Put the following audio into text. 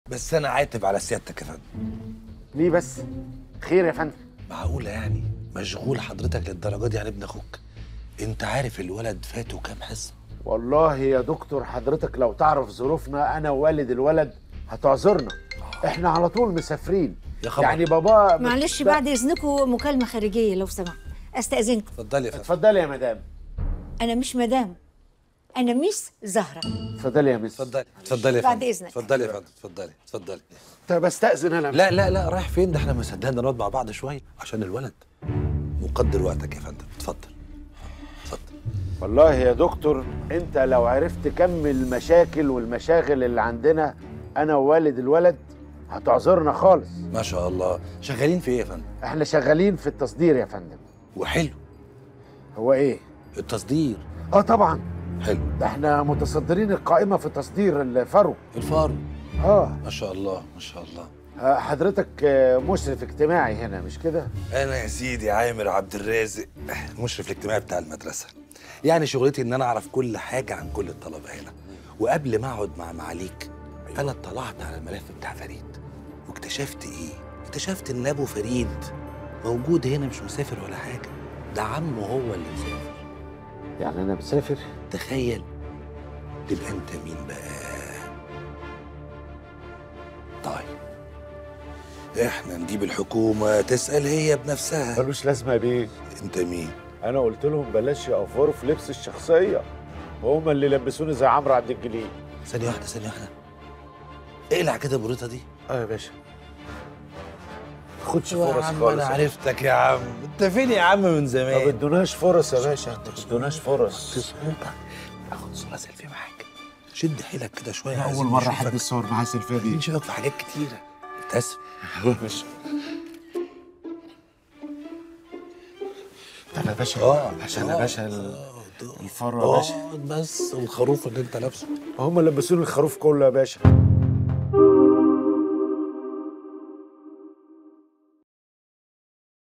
بس انا عاتب على سيادتك يا فندم. ليه بس؟ خير يا فندم؟ معقوله يعني مشغول حضرتك للدرجه دي عن ابن اخوك؟ انت عارف الولد فاته كام حصه؟ والله يا دكتور حضرتك لو تعرف ظروفنا انا ووالد الولد هتعذرنا. احنا على طول مسافرين. يا خبر. يعني بابا معلش بعد اذنكم مكالمه خارجيه لو سمحت، استاذنكم. اتفضلي يا فندم. اتفضلي يا مدام. انا مش مدام، انا ميس زهره. اتفضلي يا مس. اتفضلي يا فندم. بعد إذنك. اتفضلي يا فندم، اتفضلي. طب استأذن انا. لا رايح فين؟ ده احنا ما صدقنا نقعد مع بعض شويه عشان الولد. مقدر وقتك يا فندم، اتفضل. والله يا دكتور انت لو عرفت كم المشاكل والمشاغل اللي عندنا انا ووالد الولد هتعذرنا خالص. ما شاء الله. شغالين في ايه يا فندم؟ احنا شغالين في التصدير يا فندم. وحلو. هو ايه؟ التصدير. طبعا. حلو. ده احنا متصدرين القائمة في تصدير الفرو. الفارو. ما شاء الله ما شاء الله. حضرتك مشرف اجتماعي هنا مش كده؟ انا يا سيدي عامر عبد الرازق، مشرف الاجتماعي بتاع المدرسه. يعني شغلتي ان انا اعرف كل حاجه عن كل الطلبه هنا. وقبل ما اقعد مع معاليك انا اطلعت على الملف بتاع فريد واكتشفت ايه؟ اكتشفت ان ابو فريد موجود هنا، مش مسافر ولا حاجه، ده عمه هو اللي مسافر. يعني انا مسافر؟ تخيل. تبقى انت مين بقى؟ طيب احنا نجيب الحكومه تسال هي بنفسها. ملوش لازمه يا بيه. انت مين؟ انا قلت لهم بلاش يقفروا في لبس الشخصيه، وهم اللي لبسوني زي عمرو عبد الجليل. ثانيه واحده. اقلع كده البوريطه دي. يا باشا. خدش يا فرص عم خالص. انا عرفتك يا عم. انت فين يا عم من زمان؟ ما بدوناش فرص يا باشا، ما بدوناش فرص. تصورك اخد صوره سيلفي معاك. شد حيلك كده شويه. اول مره حد يصور معاه سيلفي دي. نشوفك في حاجات كتيره. ابتسم يا باشا. طب يا باشا. عشان يا باشا الفرة يا باشا. بس الخروف اللي انت لابسه هم لبسوني الخروف كله يا باشا.